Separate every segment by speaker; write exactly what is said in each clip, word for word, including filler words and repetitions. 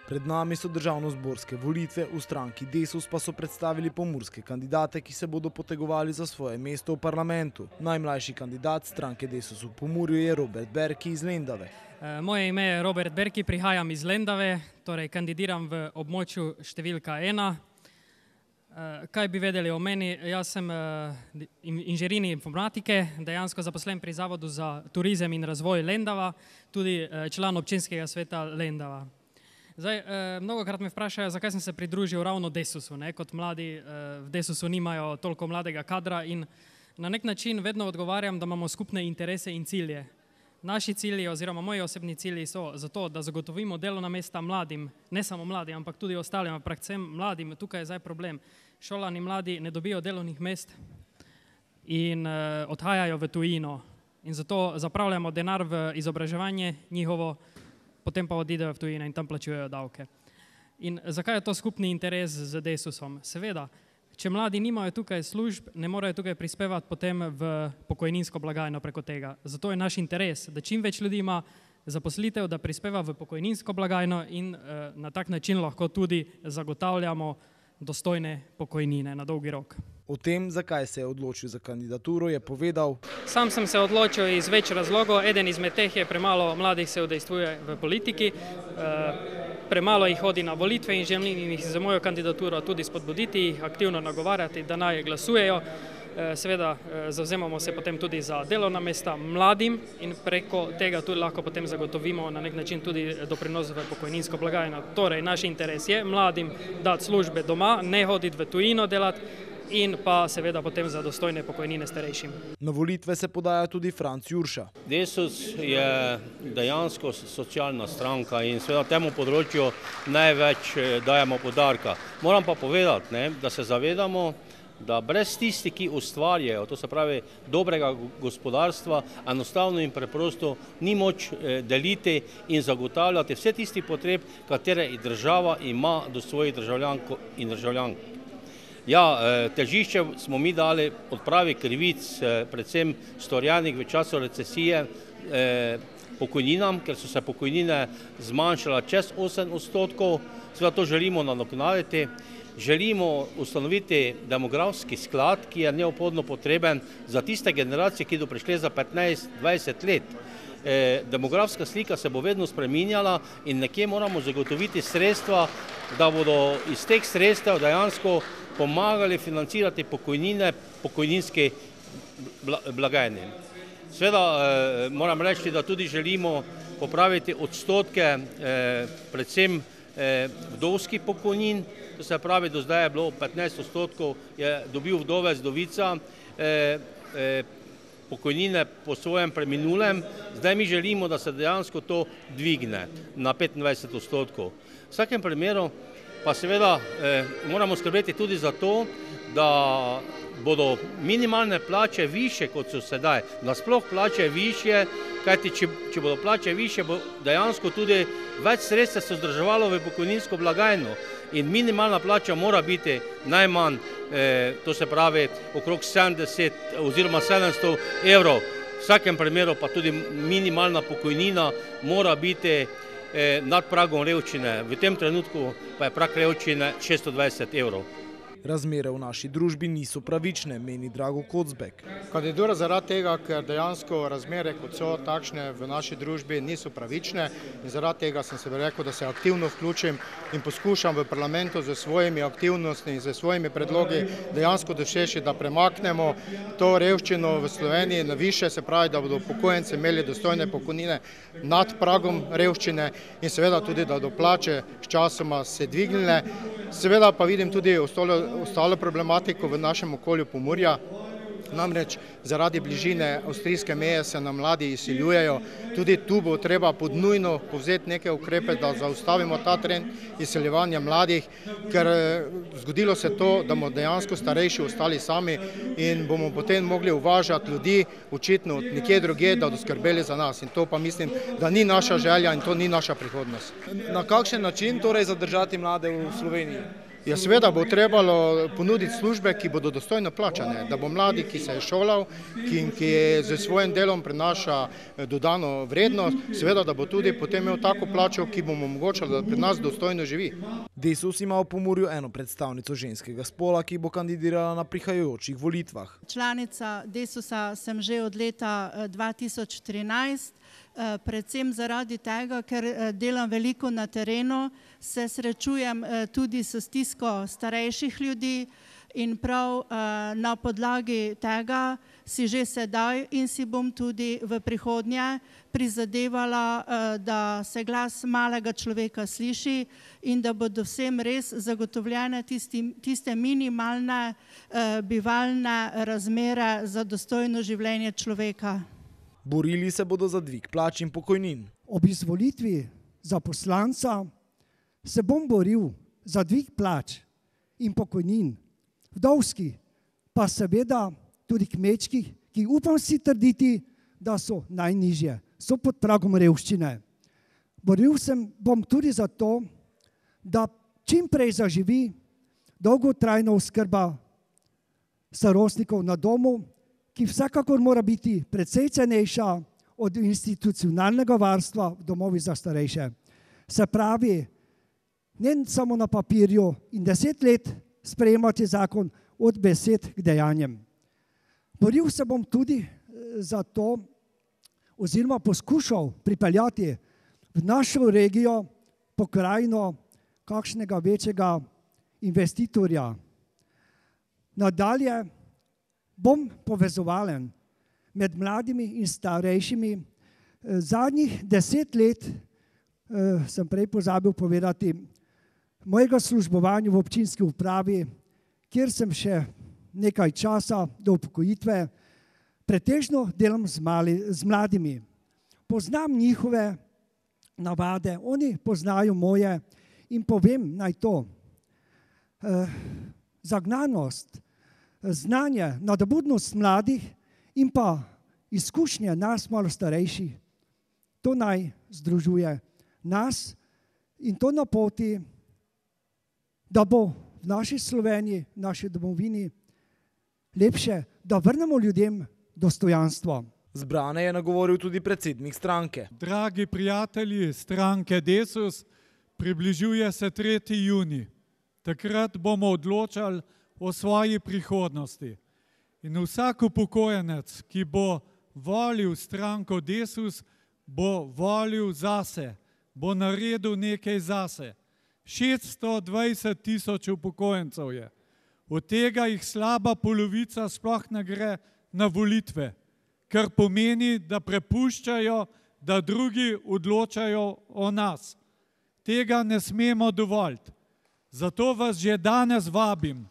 Speaker 1: Pred nami so državnozborske volitve, v stranki Desus pa so predstavili pomurske kandidate, ki se bodo potegovali za svoje mesto v parlamentu. Najmlajši kandidat stranke Desus v Pomurju je Robert Berki iz Lendave.
Speaker 2: Moje ime je Robert Berki, prihajam iz Lendave, torej kandidiram v območju številka ena. Kaj bi vedeli o meni? Jaz sem inženir informatike, dejansko zaposlen pri Zavodu za turizem in razvoj Lendava, tudi član občinskega sveta Lendava. Zdaj, mnogokrat me vprašajo, zakaj sem se pridružil ravno Desusu, ne? Kot mladi v Desusu nimajo toliko mladega kadra in na nek način vedno odgovarjam, da imamo skupne interese in cilje. Naši cilji oziroma moji osebni cilji so zato, da zagotovimo delovna mesta mladim, ne samo mladim, ampak tudi ostalim, ampak predvsem mladim. Tukaj je zdaj problem. Šolani mladi ne dobijo delovnih mest in uh, odhajajo v tujino. In zato zapravljamo denar v izobraževanje njihovo, potem pa odidejo v tujino in tam plačujejo davke. In zakaj je to skupni interes z Desusom? Seveda, če mladi nimajo tukaj služb, ne morejo tukaj prispevati potem v pokojninsko blagajno preko tega. Zato je naš interes, da čim več ljudi ima zaposlitev, da prispeva v pokojninsko blagajno in uh, na tak način lahko tudi zagotavljamo dostojne pokojnine na dolgi rok.
Speaker 1: O tem, zakaj se je odločil za kandidaturo, je povedal:
Speaker 2: Sam sem se odločil iz več razlogov. Eden izmed teh je, premalo mladih se udejstvuje v politiki, premalo jih hodi na volitve in želim jih za mojo kandidaturo tudi spodbuditi, jih aktivno nagovarjati, da naj glasujejo. Seveda zavzemamo se potem tudi za delovna mesta mladim in preko tega tudi lahko potem zagotovimo na nek način tudi doprinos v pokojninsko blagajno. Torej, naš interes je mladim dati službe doma, ne hoditi v tujino delati in pa seveda potem za dostojne pokojnine starejšim.
Speaker 1: Na volitve se podaja tudi Franc Jurša.
Speaker 3: Desus je dejansko socialna stranka in seveda temu področju največ dajemo poudarka. Moram pa povedati, ne, da se zavedamo, da brez tisti, ki ustvarjajo, to se pravi dobrega gospodarstva, enostavno in preprosto ni moč deliti in zagotavljati vse tisti potreb, katere država ima do svojih državljank in državljank. Ja, težišče smo mi dali odpravi krivic, predvsem storjenih v času recesije pokojninam, ker so se pokojnine zmanjšale čez osem odstotkov, seveda to želimo nadoknaditi. Želimo ustanoviti demografski sklad, ki je neobhodno potreben za tiste generacije, ki bodo prišle za petnajst dvajset let. Demografska slika se bo vedno spreminjala in nekje moramo zagotoviti sredstva, da bodo iz teh sredstev dejansko pomagali financirati pokojnine, pokojninske blagajne. Seveda moram reči, da tudi želimo popraviti odstotke, predvsem vdovskih pokojnin, to se pravi, do zdaj je bilo petnajst odstotkov, je dobil vdovec, vdovica, pokojnine po svojem preminulem, zdaj mi želimo, da se dejansko to dvigne na petindvajset odstotkov. V vsakem primeru pa seveda moramo skrbeti tudi za to, da bodo minimalne plače višje, kot so sedaj. Nasploh plače višje, kajti če, če bodo plače višje, bo dejansko tudi več sredstev se vzdrževalo v pokojninsko blagajno. In minimalna plača mora biti najmanj, eh, to se pravi, okrog sedemdeset oziroma sedemsto evrov. V vsakem primeru pa tudi minimalna pokojnina mora biti eh, nad pragom revščine. V tem trenutku pa je prag revščine šeststo dvajset evrov.
Speaker 1: Razmere v naši družbi niso pravične, meni Drago Kocbek.
Speaker 4: Kandidatira zaradi tega, ker dejansko razmere, kot so takšne v naši družbi, niso pravične in zaradi tega sem se rekel, da se aktivno vključim in poskušam v parlamentu z svojimi aktivnostmi in z svojimi predlogi dejansko doseči, da premaknemo to revščino v Sloveniji na više, se pravi, da bodo upokojenci imeli dostojne pokojnine nad pragom revščine in seveda tudi, da do plače sčasoma se dvignile. Seveda pa vidim tudi ostalo ostalo problematiko v našem okolju Pomurja, namreč zaradi bližine avstrijske meje se nam mladi izseljujejo. Tudi tu bo treba podnujno povzeti neke ukrepe, da zaustavimo ta trend izseljevanja mladih, ker zgodilo se to, da bomo dejansko starejši ostali sami in bomo potem mogli uvažati ljudi, očitno od nekje drugje, da bodo skrbeli za nas. In to pa mislim, da ni naša želja in to ni naša prihodnost.
Speaker 1: Na kakšen način torej zadržati mlade v Sloveniji?
Speaker 4: Ja, seveda bo trebalo ponuditi službe, ki bodo dostojno plačane, da bo mladi, ki se je šolal, ki, ki je z svojim delom prinaša dodano vrednost, seveda, da bo tudi potem imel tako plačo, ki bomo omogočali, da pri nas dostojno živi.
Speaker 1: Desus ima v Pomurju eno predstavnico ženskega spola, ki bo kandidirala na prihajajočih volitvah.
Speaker 5: Članica Desusa sem že od leta dva tisoč trinajst, predvsem zaradi tega, ker delam veliko na terenu, se srečujem tudi s stisko starejših ljudi in prav na podlagi tega si že sedaj in si bom tudi v prihodnje prizadevala, da se glas malega človeka sliši in da bodo vsem res zagotovljene tiste minimalne bivalne razmere za dostojno življenje človeka.
Speaker 1: Borili se bodo za dvig plač in pokojnin.
Speaker 6: Ob izvolitvi za poslanca se bom boril za dvig plač in pokojnin, vdovskih, pa seveda tudi kmečkih, ki upam si trditi, da so najnižje, so pod pragom revščine. Boril sem bom tudi za to, da čim prej zaživi dolgotrajna oskrba starostnikov na domu, ki vsekakor mora biti precej cenejša od institucionalnega varstva v domovih za starejše. Se pravi, ne samo na papirju in deset let sprejemati zakon od besed k dejanjem. Boril se bom tudi za to, oziroma poskušal pripeljati v našo regijo, pokrajino, kakšnega večjega investitorja. Nadalje bom povezovalen med mladimi in starejšimi. Zadnjih deset let, sem prej pozabil povedati, mojega službovanja v občinski upravi, kjer sem še nekaj časa do upokojitve, pretežno delam z, mali, z mladimi. Poznam njihove navade, oni poznajo moje in povem naj to. Zagnanost, znanje, nadobudnost mladih in pa izkušnje nas malo starejših, to naj združuje nas in to na poti, da bo v naši Sloveniji, v naši domovini lepše, da vrnemo ljudem dostojanstvo.
Speaker 1: Zbrane je nagovoril tudi predsednik stranke.
Speaker 7: Dragi prijatelji stranke Desus, približuje se tretji junij. Takrat bomo odločali o svoji prihodnosti. In vsak upokojenec, ki bo volil stranko Desus, bo volil zase, bo naredil nekaj zase. šeststo dvajset tisoč upokojencev je. Od tega jih slaba polovica sploh ne gre na volitve, kar pomeni, da prepuščajo, da drugi odločajo o nas. Tega ne smemo dovoliti. Zato vas že danes vabim.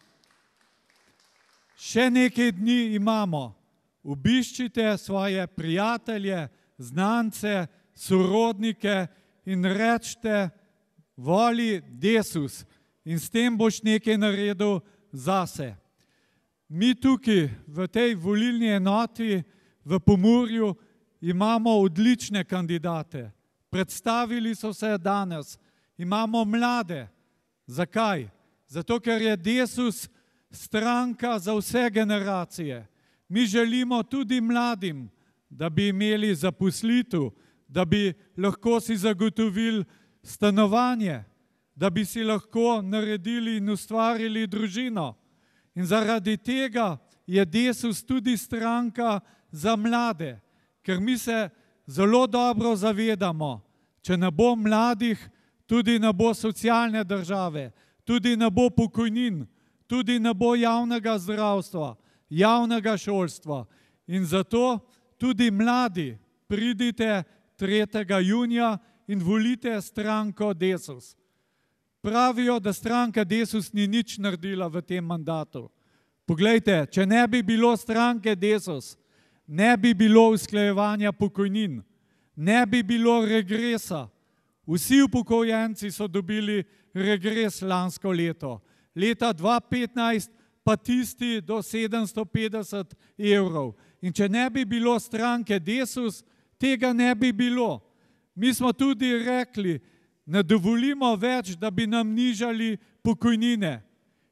Speaker 7: Še nekaj dni imamo. Obiščite svoje prijatelje, znance, sorodnike in rečite, voli Desus in s tem boš nekaj naredil zase. Mi tukaj v tej volilni enoti v Pomurju imamo odlične kandidate. Predstavili so se danes. Imamo mlade. Zakaj? Zato, ker je Desus stranka za vse generacije. Mi želimo tudi mladim, da bi imeli zaposlitev, da bi lahko si zagotovili stanovanje, da bi si lahko naredili in ustvarili družino. In zaradi tega je Desus tudi stranka za mlade, ker mi se zelo dobro zavedamo, če ne bo mladih, tudi ne bo socialne države, tudi ne bo pokojnin, tudi ne bo javnega zdravstva, javnega šolstva. In zato tudi mladi pridite tretjega junija in volite stranko Desus. Pravijo, da stranka Desus ni nič naredila v tem mandatu. Poglejte, če ne bi bilo stranke Desus, ne bi bilo usklajevanja pokojnin, ne bi bilo regresa. Vsi upokojenci so dobili regres lansko leto. Leta dva tisoč petnajst pa tisti do sedemsto petdeset evrov. In če ne bi bilo stranke Desus, tega ne bi bilo. Mi smo tudi rekli, ne dovolimo več, da bi nam nižali pokojnine.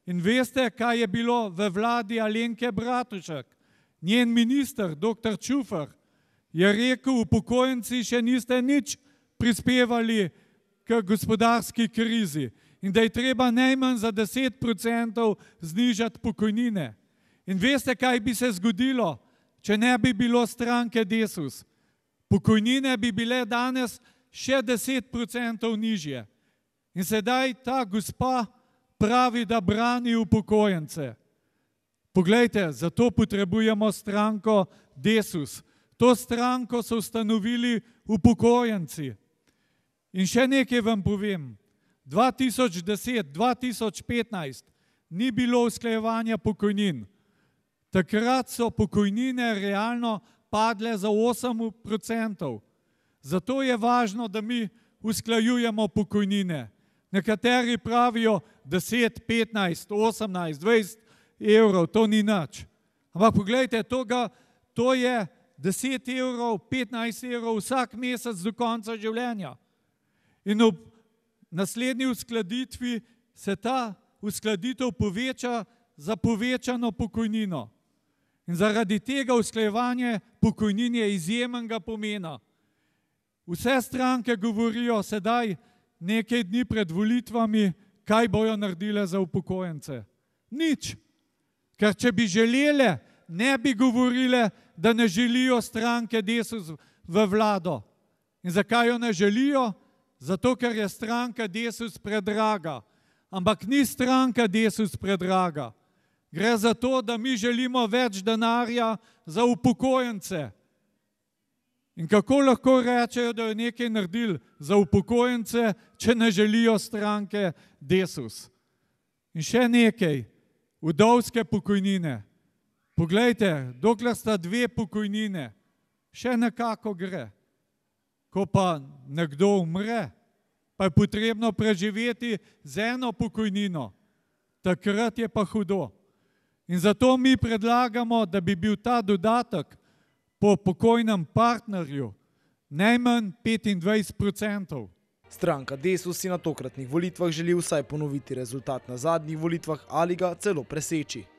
Speaker 7: In veste, kaj je bilo v vladi Alenke Bratušek? Njen minister, doktor Čufer, je rekel, upokojenci še niste nič prispevali k gospodarski krizi in da je treba najmanj za deset procentov znižati pokojnine. In veste, kaj bi se zgodilo, če ne bi bilo stranke Desus? Pokojnine bi bile danes še deset procentov nižje. In sedaj ta gospa pravi, da brani upokojence. Poglejte, zato potrebujemo stranko Desus. To stranko so ustanovili upokojenci. In še nekaj vam povem. dva tisoč deset, dva tisoč petnajst ni bilo usklajevanja pokojnin. Takrat so pokojnine realno padle za osem procentov. Zato je važno, da mi usklajujemo pokojnine. Nekateri pravijo deset, petnajst, osemnajst, dvajset evrov, to ni nič. Ampak poglejte, to, ga, to je deset evrov, petnajst evrov vsak mesec do konca življenja. In ob naslednji uskladitvi se ta uskladitev poveča za povečano pokojnino. In zaradi tega usklajevanje pokojnin je izjemnega pomena. Vse stranke govorijo sedaj nekaj dni pred volitvami, kaj bojo naredile za upokojence. Nič. Ker če bi želele, ne bi govorile, da ne želijo stranke Desus v vlado. In zakaj jo ne želijo? Zato, ker je stranka Desus predraga. Ampak ni stranka Desus predraga. Gre za to, da mi želimo več denarja za upokojence. In kako lahko rečejo, da je nekaj naredili za upokojence, če ne želijo stranke Desus? In še nekaj, vdovske pokojnine. Poglejte, dokler sta dve pokojnine, še nekako gre. Ko pa nekdo umre, pa je potrebno preživeti z eno pokojnino, takrat je pa hudo. In zato mi predlagamo, da bi bil ta dodatek po pokojnem partnerju najmanj petindvajset procentov.
Speaker 1: Stranka Desus si na tokratnih volitvah želi vsaj ponoviti rezultat na zadnjih volitvah ali ga celo preseči.